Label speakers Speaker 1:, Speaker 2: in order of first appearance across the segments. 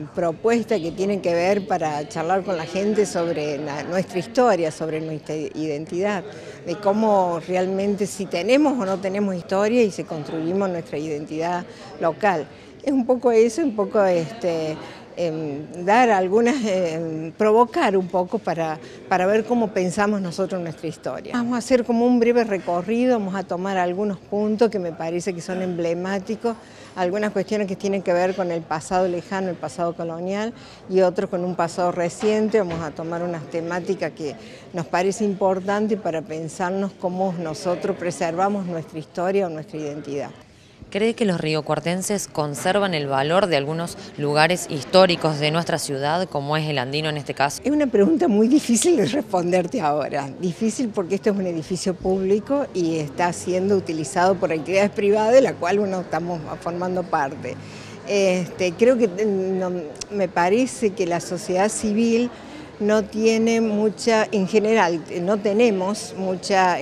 Speaker 1: propuestas que tienen que ver para charlar con la gente sobre nuestra historia, sobre nuestra identidad, de cómo realmente si tenemos o no tenemos historia y si construimos nuestra identidad local. Es un poco eso, un poco dar algunas, provocar un poco para ver cómo pensamos nosotros nuestra historia. Vamos a hacer como un breve recorrido, vamos a tomar algunos puntos que me parece que son emblemáticos, algunas cuestiones que tienen que ver con el pasado lejano, el pasado colonial, y otros con un pasado reciente. Vamos a tomar unas temáticas que nos parece importante para pensarnos cómo nosotros preservamos nuestra historia o nuestra identidad.
Speaker 2: ¿Cree que los riocuartenses conservan el valor de algunos lugares históricos de nuestra ciudad, como es el Andino en este caso?
Speaker 1: Es una pregunta muy difícil de responderte ahora. Difícil porque esto es un edificio público y está siendo utilizado por actividades privadas de la cual uno estamos formando parte. Creo que me parece que la sociedad civil no tiene mucha, en general, no tenemos mucha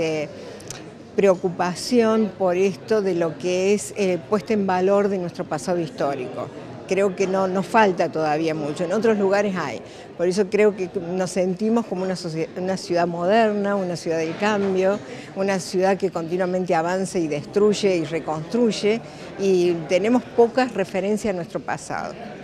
Speaker 1: preocupación por esto de lo que es puesta en valor de nuestro pasado histórico. Creo que nos falta todavía mucho, en otros lugares hay. Por eso creo que nos sentimos como una ciudad moderna, una ciudad del cambio, una ciudad que continuamente avanza y destruye y reconstruye, y tenemos pocas referencias a nuestro pasado.